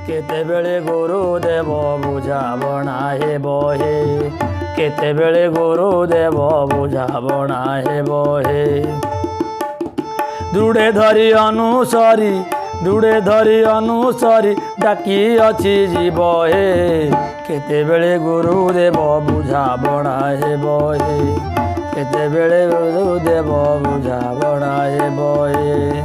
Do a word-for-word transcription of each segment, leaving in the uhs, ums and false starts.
केतेबेले गुरुदेव बुझाबणा हेब हे केतेबेले गुरुदेव बुझाबणा हेब हे दूरे धरी अनुसरी दूरे धरी अनुसरी डाकी अछि जीव हे केतेबेले गुरुदेव बुझाबणा हेब हे केतेबेले गुरुदेव बुझाबणा हेब हे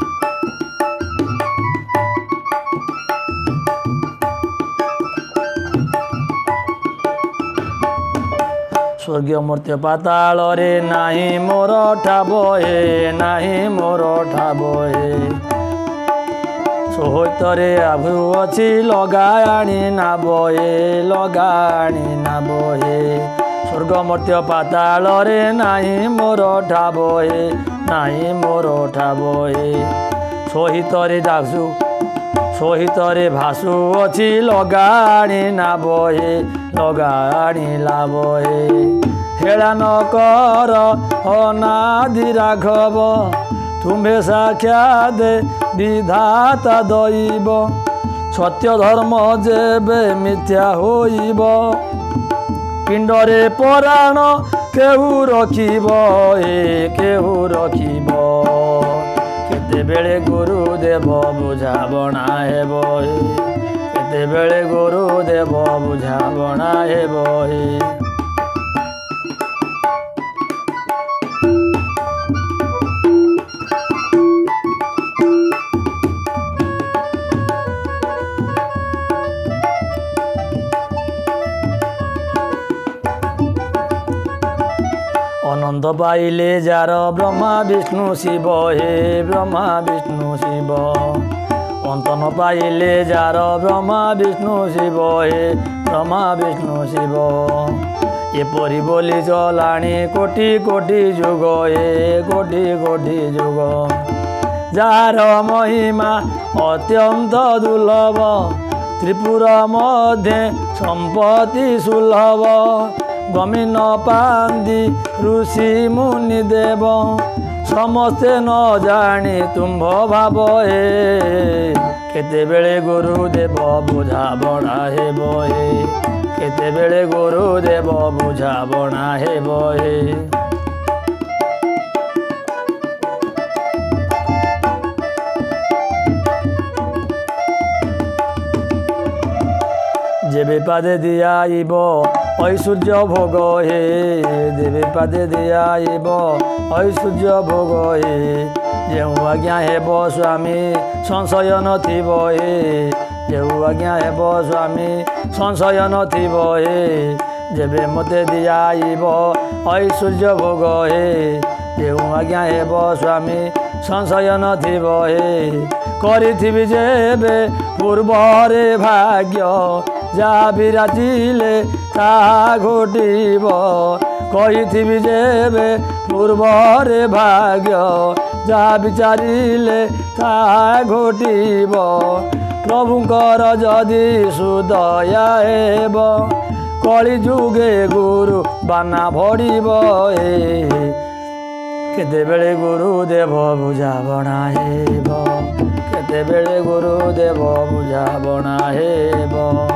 स्वर्गीय मर्त्य पाताल रे नाही मोर ठाब हे नाही मोर ठाब हे सोहतरे आभु अछि लगाणी नाब हे लगाणी नाब हे स्वर्ग मर्त्य पाताल रे नाही मोर ठाब हे नाही मोर ठाब हे सोहितरे डाकसु सोहितरे भासु अछि लगाणी नाब हे लगाणी लाभ हे हेला न कर अनादि राघव तुम्हे साक्षात विधाता दैव सत्य धर्म जेबे मिथ्या होइब पिंडरे पराण केहू रखिब हे केहू रखिब केतेबेले गुरुदेव बुझाबणा हेब हे केतेबेले गुरुदेव बुझाबणा हेब हे आनंद पाइले जार ब्रह्मा विष्णु शिव हे ब्रह्मा विष्णु शिव अंतन पाइले जार ब्रह्मा विष्णु शिव हे ब्रह्मा विष्णु शिव एपरि बोली चलाणी कोटि कोटि जुग हे कोटि कोटि जुग जार महिमा अत्यंत दुर्लभ त्रिपुर मध्य संपत्ति सुलभ गमिन पांदी ऋषि मुनि देव समस्ते न जानी तुम्भ भाव हे केतेबेले गुरुदेव बुझाबणा हेब हे केतेबेले गुरुदेव बुझाबणा हेब हे जेबे पादे दियाइब ऐश्वर्य भोग हे देवे पादे दियाइब ऐश्वर्य भोग हे जेउ आज्ञा हेब स्वामी संशय नथिब हे जेउ आज्ञा हेब स्वामी संशय नथिब हे जेबे मते दियाइब ऐश्वर्य भोग हे जेउ आज्ञा हेब स्वामी संशय नथिब हे करिथिबि जेबे पूर्वरे भाग्य जा विराजिले ता घोटिब कहिथिबि जेबे पूर्वरे भाग्य जा विचारिले ता घोटिब प्रभुंकर जदि सुदया हेब कलि जुगे गुरु बाना भड़िब हे केतेबेले गुरुदेव बुझाबणा हेब केतेबेले गुरुदेव बुझाबणा हेब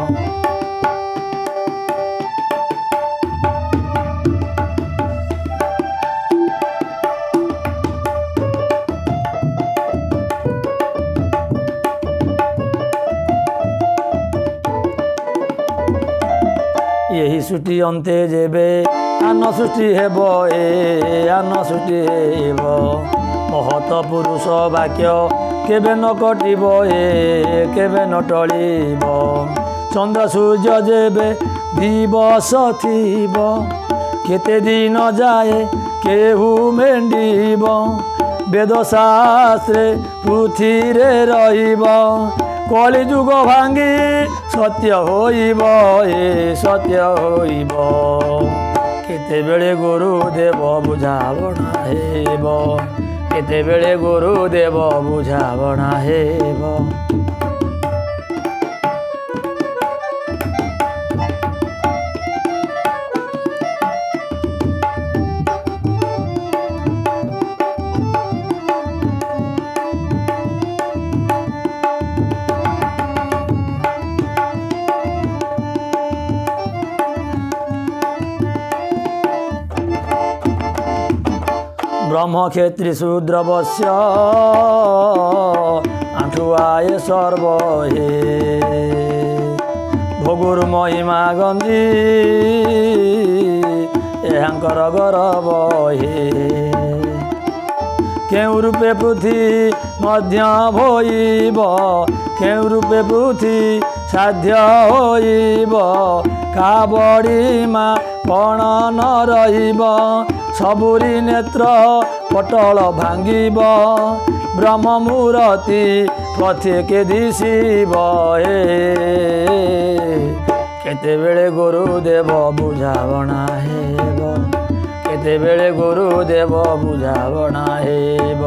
यही सृष्टि अंते जेबे आन सृष्टि हेब ए आन सृष्टि हेब महत पुरुष वाक्य केबे न कटिब ए केबे न टलिब चंद्र सूर्य जेबे दिवस थिब केते दिन जाए केहू मेंडिब वेद शास्त्रे पृथ्वीरे रहिब कलि जुग भांगी सत्य होइब ए सत्य होइब केतेबेले गुरुदेव बुझाबणा हेब केतेबेले गुरुदेव बुझाबणा हेब ब्रह्मक्षेत्री शूद्र वश्य आंठुआए सर्व हे भोगुर महिमा गंजी एहांकर गौरव हे केउ रूपे पृथ्वी मध्य होइब केउ रूपे पृथ्वी साध्य होइब का बड़ीमा पण न रहिब सबुरी नेत्र पटल भांगिब ब्रह्म मूर्ति प्रत्येक दिशिब हे केतेबेले गुरुदेव बुझावणा हेब केतेबेले गुरुदेव बुझावणा हेब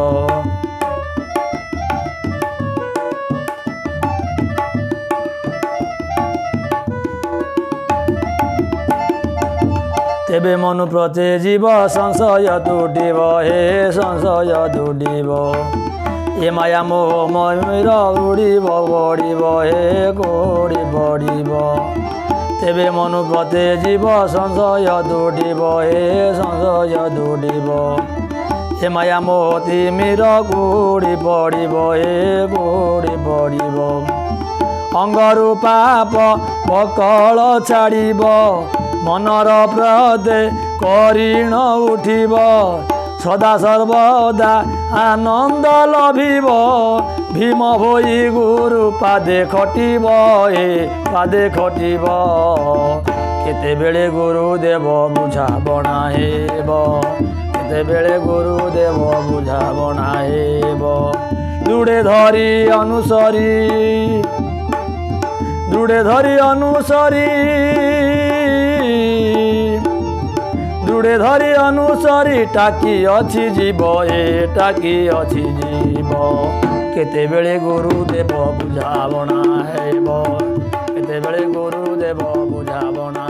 तेबे मनु प्रते जीव संशय तुटिब हे संशय तुटिब ए माया मोह मयूर उड़िब बड़िब हे कोड़ी बड़िब तेबे मनु प्रते जीव संशय तुटिब हे संशय तुटिब ए माया मोह तिमिर कोड़ी पड़िब हे कोड़ी पड़िब अंगरु पाप पकड़ छाड़िब मनर प्रदे करीण उठिब सदा सर्वदा आनंद लभिब भीम भई गुरु पादे खटिब हे पादे खटिब केतेबेले गुरुदेव बुझावणा हेब केतेबेले गुरुदेव बुझावणा हेब दृढ़े धरी अनुसरी दृढ़े धरी अनुसरी दृढ़े धरी अनुसरी टाकी अछि जीव हे टाकी अछि जीव केतेबेले गुरुदेव बुझावणा हेब केतेबेले गुरुदेव बुझावणा